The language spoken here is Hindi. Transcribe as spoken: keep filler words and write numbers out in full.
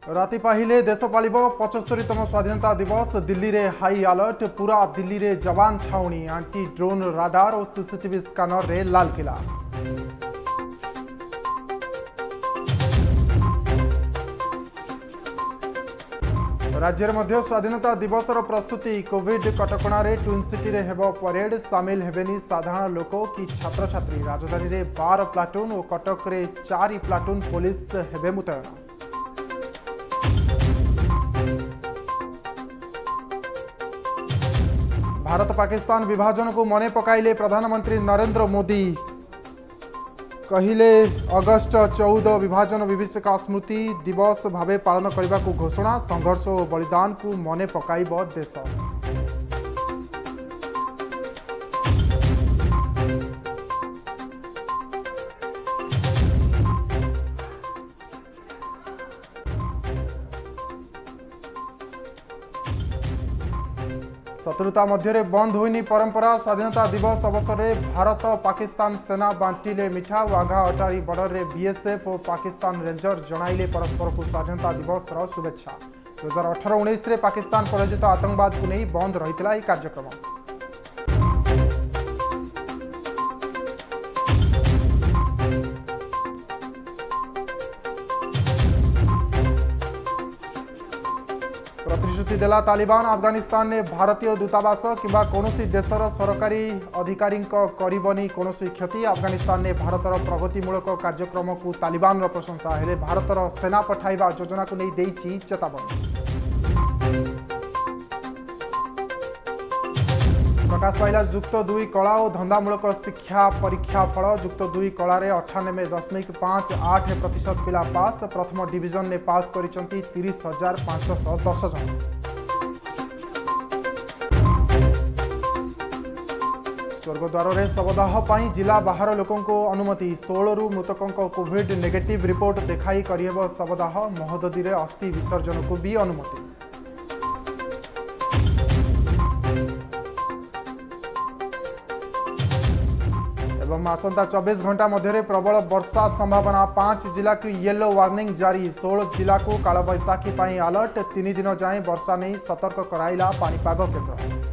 राति पाहिले देश पालिब पचस्तरीतम स्वाधीनता दिवस। दिल्ली रे हाई अलर्ट, पूरा दिल्ली रे जवान छाउणी, आंटी ड्रोन राडार और सीसीटीवी स्कैनर रे लाल किला। राज्य मध्य स्वाधीनता दिवस प्रस्तुति। कोविड कटकणा रे ट्विन सिटी रे हेबो परेड, सामिल हेबेनी साधारण लोक कि छात्र छात्री। राजधानी रे बारह प्लाटून और कटक रे चार प्लाटून पुलिस हेबे मुतयन। भारत पाकिस्तान विभाजन को मने पकाइले प्रधानमंत्री नरेंद्र मोदी। कहिले अगस्ट चौदह विभाजन विभीषिका स्मृति दिवस भावे पालन करने को घोषणा। संघर्ष और बलिदान को मने पकाइब देश। शत्रुता मध्य बंद होइनी परंपरा। स्वाधीनता दिवस अवसर में भारत पाकिस्तान सेना बांटिले मिठा। वाघा अटारी बॉर्डर में बीएसएफ और पाकिस्तान रेंजर जणाइले परस्पर को स्वाधीनता दिवस शुभेच्छा। दो हजार अठारह उन्नीस पाकिस्तान प्रायोजित आतंकवाद को नहीं बंद रही कार्यक्रम। प्रतिश्रुति देला तालिबान। अफगानिस्तान ने भारतीय दूतावास किंबा कौनसी देशर सरकारी अधिकारी करिबनी कौनसी क्षति। अफगानिस्तान ने भारतर प्रगतिमूलक कार्यक्रम को तालिबान प्रशंसा हेले भारतर सेना पठाइबा योजना को नहीं देइछि चेतावनी। प्रकाश पाइला युक्त दुई कला और धंदामूलक शिक्षा परीक्षा फल। युक्त दुई कला अठानबे दशमिक पांच आठ प्रतिशत पिला पास। प्रथम डिविजन ने पास करिसंती तीस हजार पांचश दस जन। स्वर्गद्वार में शवदाह पर जिला बाहर लोकों को अनुमति। सोलह रु मृतकों को कोविड नेगेटिव रिपोर्ट देखाई करिहेब शवदाह। महोदधी में अस्थि विसर्जन को भी अनुमति। एवं आसंता चौबीस घंटा मध्य प्रबल वर्षा संभावना। पांच जिला की येलो वार्निंग जारी। सोलह जिला को कालबैशाखी अलर्ट। तीन दिन जाए वर्षा नहीं सतर्क कराइला पाणीपाग केन्द्र।